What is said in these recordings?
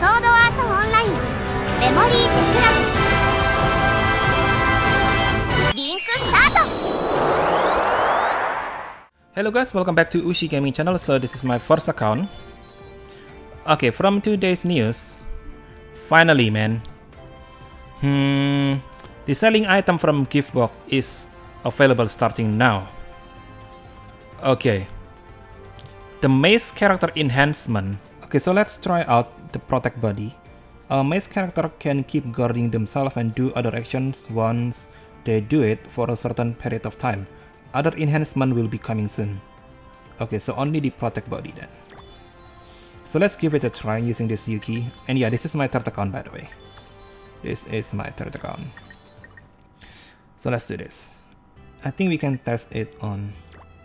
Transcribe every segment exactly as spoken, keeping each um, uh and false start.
ソードアートオンラインメモリーテクラブリンクスタート。 Hello guys, welcome back to Ushi Gaming Channel. So this is my first account. Okay, from today's news, finally man, hmm, the selling item from Giftbox is available starting now. Okay, the Mace character enhancement. Okay, so let's try out the Protect Body. A Mace character can keep guarding themselves and do other actions once they do it for a certain period of time. Other enhancement will be coming soon. Okay, so only the Protect Body then. So let's give it a try using this Yuki. And yeah, this is my third account by the way. This is my third account. So let's do this. I think we can test it on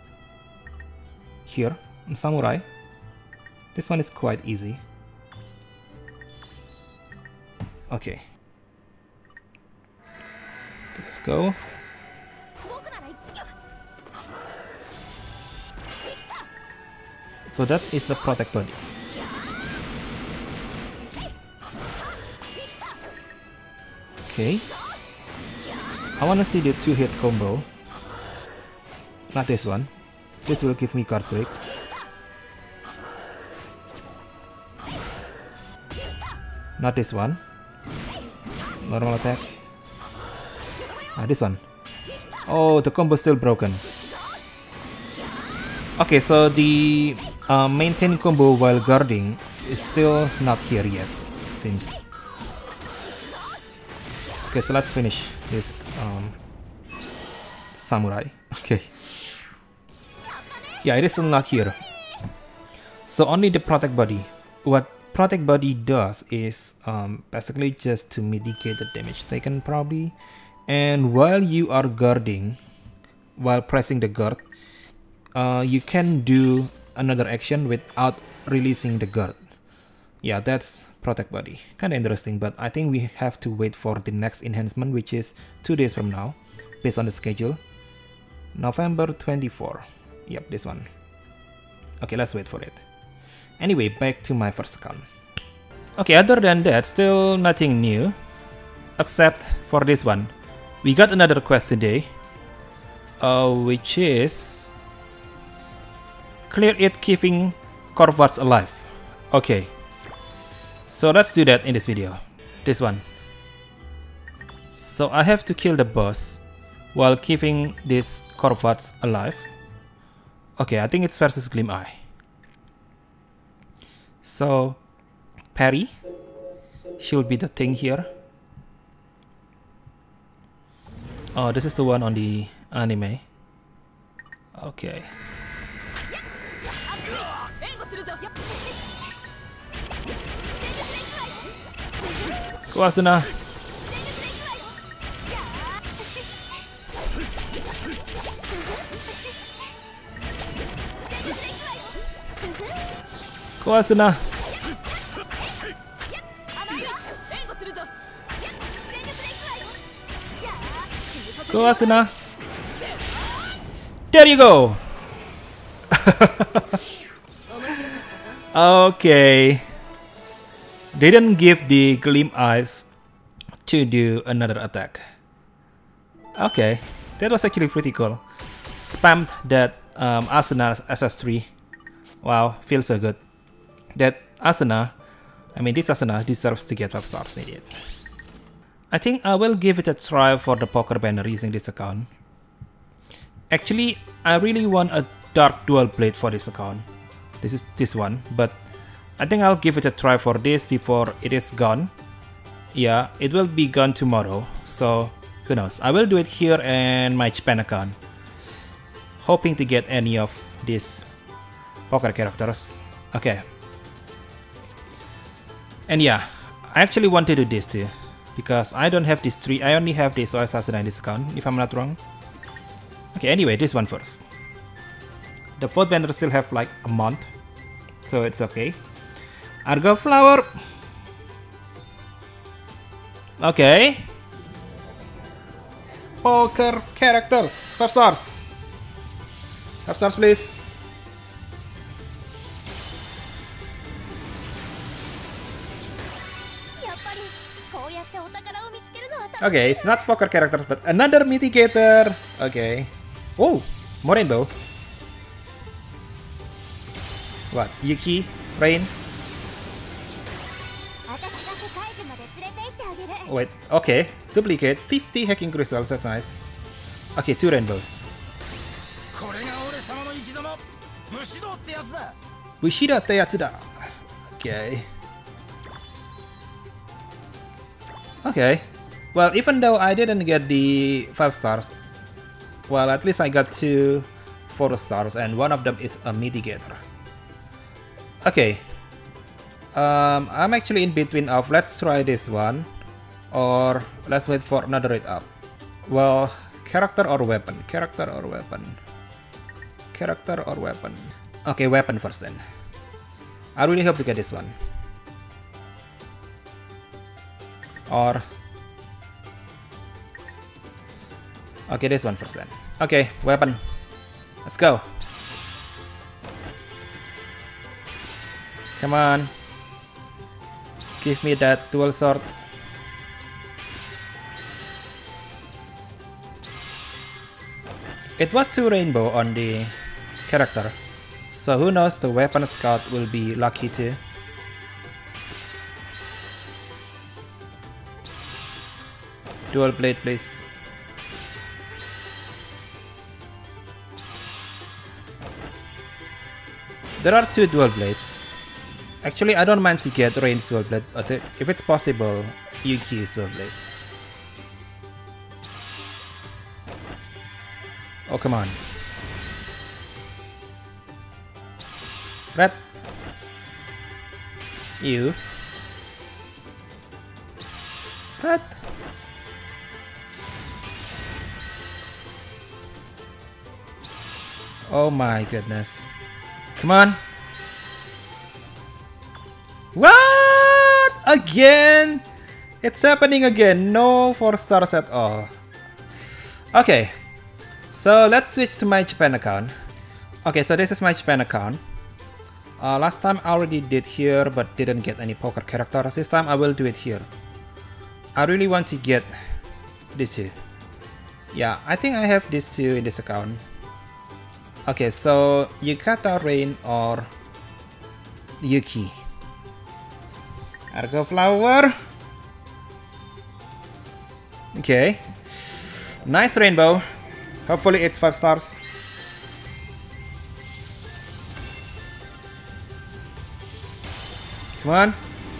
here, on Samurai. This one is quite easy. Okay. Let's go. So that is the Protect Body. Okay. I wanna see the two hit combo. Not this one. This will give me guard break. Not this one. Normal attack. Ah, this one. Oh, the combo is still broken. Okay, so the uh, maintain combo while guarding is still not here yet, it seems. Okay, so let's finish this um, Samurai. Okay. Yeah, it is still not here. So only the Protect Body. What Protect Body does is um, basically just to mitigate the damage taken probably. And while you are guarding, while pressing the guard, uh, you can do another action without releasing the guard. Yeah, that's Protect Body. Kinda interesting, but I think we have to wait for the next enhancement, which is two days from now, based on the schedule. November twenty-fourth. Yep, this one. Okay, let's wait for it. Anyway, back to my first account. Okay, other than that, still nothing new. Except for this one. We got another quest today. Uh, which is... Clear it keeping Corvards alive. Okay. So let's do that in this video. This one. So I have to kill the boss while keeping these Corvards alive. Okay, I think it's versus Gleam Eye. So, parry should be the thing here. Oh, this is the one on the anime. Okay. Go Asuna! Go Asuna! Go Asuna! There you go! Okay. They didn't give the Gleam Eyes to do another attack. Okay, that was actually pretty cool. Spammed that um, Asuna S S three. Wow, feels so good. That Asuna, I mean this Asuna deserves to get five stars indeed. I think I will give it a try for the poker banner using this account. Actually, I really want a dark dual blade for this account. This is this one, but I think I'll give it a try for this before it is gone. Yeah, it will be gone tomorrow, so who knows. I will do it here in my Japan account, hoping to get any of these poker characters. Okay. And yeah, I actually want to do this too, because I don't have these three. I only have this Assassin in this account, if I'm not wrong. Okay, anyway, this one first. The fourth banner still have like a month, so it's okay. Argo Flower. Okay. Poker characters, five stars. Five stars, please. Okay, it's not poker characters, but another mitigator. Okay. Oh, more rainbow. What? Yuki? Rain? Wait, okay. Duplicate. fifty hacking crystals, that's nice. Okay, two rainbows. Bushido te yatsu da. Okay. Okay. Well, even though I didn't get the five stars, well, at least I got two four stars, and one of them is a mitigator. Okay. Um, I'm actually in between of let's try this one, or let's wait for another rate up. Well, character or weapon? Character or weapon? Character or weapon? Okay, weapon first then. I really hope to get this one. Or... okay, this one first then. Okay, weapon. Let's go. Come on. Give me that dual sword. It was two rainbow on the character, so who knows, the weapon scout will be lucky too. Dual blade, please. There are two dual blades. Actually, I don't mind to get Rain's dual blade, but if it's possible, Yuki's dual blade. Oh, come on. Red. You. Red. Oh my goodness. Come on. What? Again? It's happening again. No four stars at all. Okay. So let's switch to my Japan account. Okay, so this is my Japan account. Uh, last time I already did here but didn't get any poker characters. This time I will do it here. I really want to get these two. Yeah, I think I have these two in this account. Okay, so Yukata, Rain, or Yuki. Argo Flower. Okay. Nice rainbow. Hopefully it's five stars. Come on.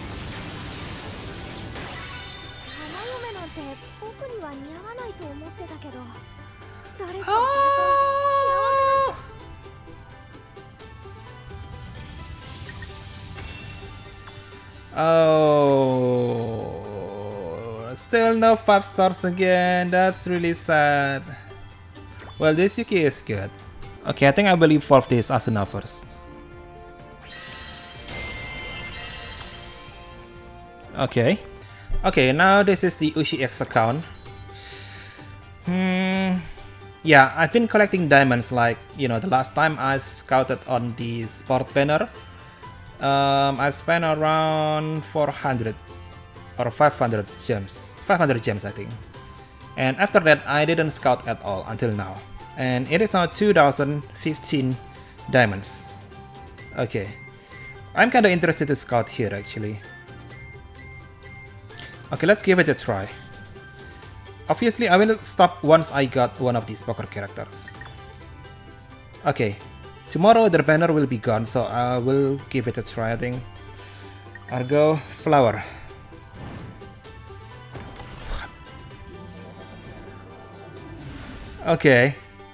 Oh. Oh, still no five stars again. That's really sad. Well, this Yuki is good. Okay, I think I will evolve this Asuna first. Okay. Okay, now this is the Ushi X account. Hmm. Yeah, I've been collecting diamonds like, you know, the last time I scouted on the sport banner. Um, I spent around four hundred or five hundred gems. five hundred gems, I think. And after that, I didn't scout at all until now. And it is now two thousand fifteen diamonds. Okay. I'm kinda interested to scout here actually. Okay, let's give it a try. Obviously, I will stop once I got one of these poker characters. Okay. Tomorrow the banner will be gone, so I will give it a try, I think. Argo Flower. Okay.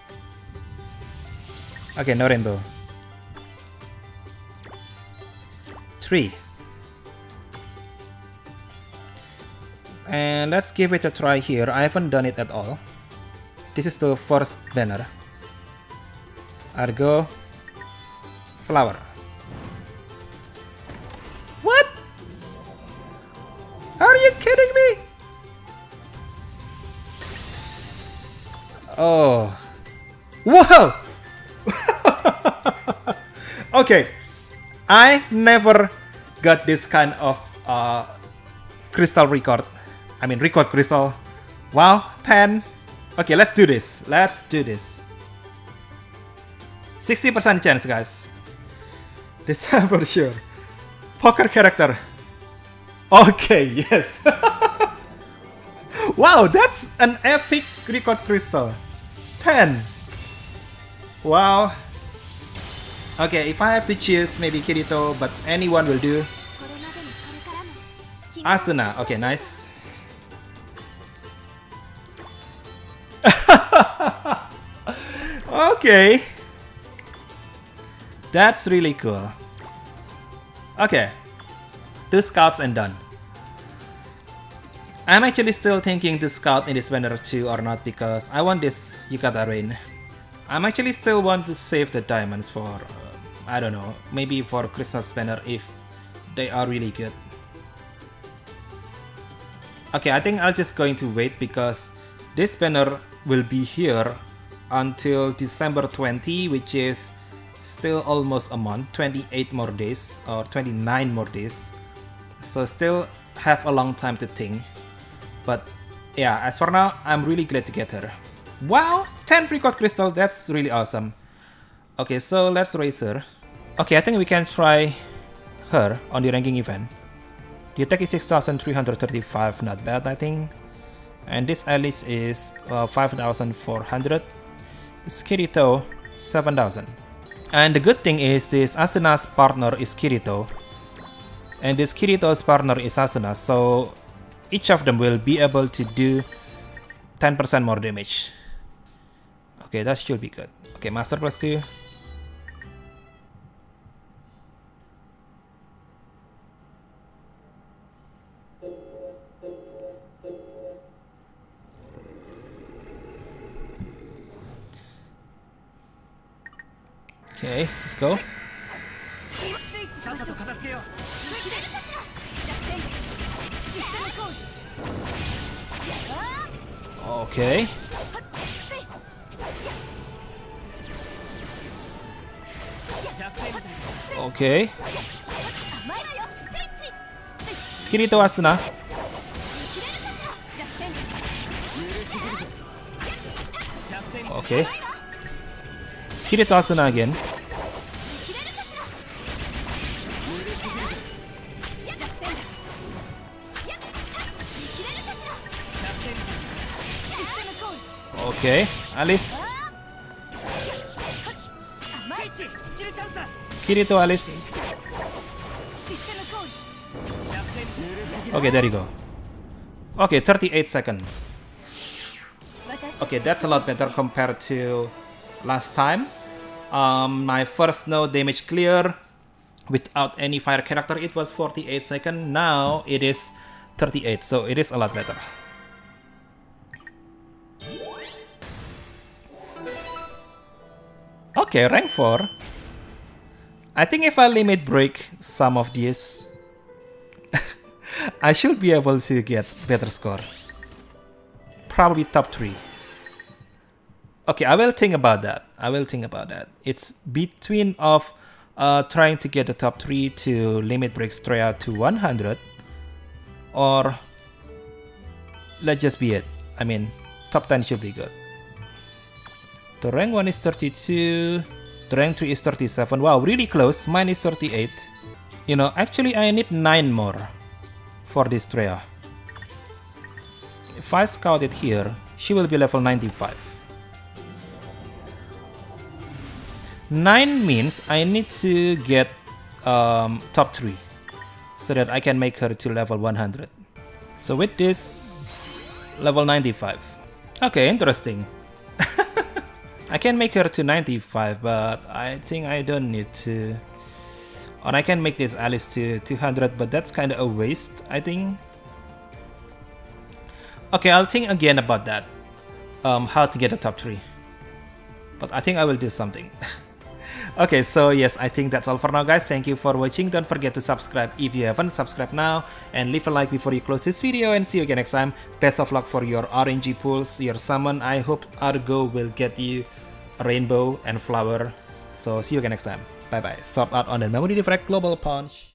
Okay, no rainbow. Three. And let's give it a try here. I haven't done it at all. This is the first banner. Argo Flower. What? Are you kidding me? Oh. Whoa! Okay. I never got this kind of uh, crystal record. I mean record crystal. Wow, ten. Okay, let's do this. Let's do this. sixty percent chance, guys. This time for sure. Poker character. Okay, yes. Wow, that's an epic record crystal. ten. Wow. Okay, if I have to choose, maybe Kirito, but anyone will do. Asuna. Okay, nice. Okay. That's really cool. Okay. Two scouts and done. I'm actually still thinking to scout in this banner too or not because I want this Yukata Rain. I'm actually still want to save the diamonds for, uh, I don't know, maybe for Christmas banner if they are really good. Okay, I think I'm just going to wait because this banner will be here until December twentieth, which is still almost a month, twenty-eight more days or twenty-nine more days. So still have a long time to think. But yeah, as for now, I'm really glad to get her. Wow, ten record crystal, that's really awesome. Okay, so let's raise her. Okay, I think we can try her on the ranking event. The attack is six thousand three hundred thirty-five, not bad I think. And this Alice is uh, five thousand four hundred. This Kirito, seven thousand. And the good thing is this Asuna's partner is Kirito. And this Kirito's partner is Asuna, so each of them will be able to do ten percent more damage. Okay, that should be good. Okay, Master plus two. Okay, let's go. Okay. Okay. Kirito Asuna. Okay. Kirito Asuna again. Okay, Alice. Kirito Alice. Okay, there you go. Okay, thirty-eight seconds. Okay, that's a lot better compared to last time. Um, my first no damage clear without any fire character, it was forty-eight seconds. Now it is thirty-eight, so it is a lot better. Okay, rank four. I think if I limit break some of these, I should be able to get better score. Probably top three. Okay, I will think about that. I will think about that. It's between of uh, trying to get the top three to limit break Straya to one hundred, or let's just be it. I mean, top ten should be good. The rank one is thirty-two, the rank three is thirty-seven. Wow, really close. Mine is thirty-eight. You know, actually I need nine more for this Straya. If I scout it here, she will be level ninety-five. nine means I need to get um, top three so that I can make her to level one hundred. So with this, level ninety-five. Okay, interesting. I can make her to ninety-five, but I think I don't need to. Or I can make this Alice to two hundred, but that's kind of a waste, I think. Okay, I'll think again about that. Um, how to get a top three. But I think I will do something. Okay, so yes, I think that's all for now, guys. Thank you for watching. Don't forget to subscribe if you haven't subscribed now, and leave a like before you close this video, and see you again next time. Best of luck for your R N G pulls, your summon. I hope Argo will get you a rainbow and flower. So see you again next time. Bye bye. Sort out on the Memory Diffract Global Punch.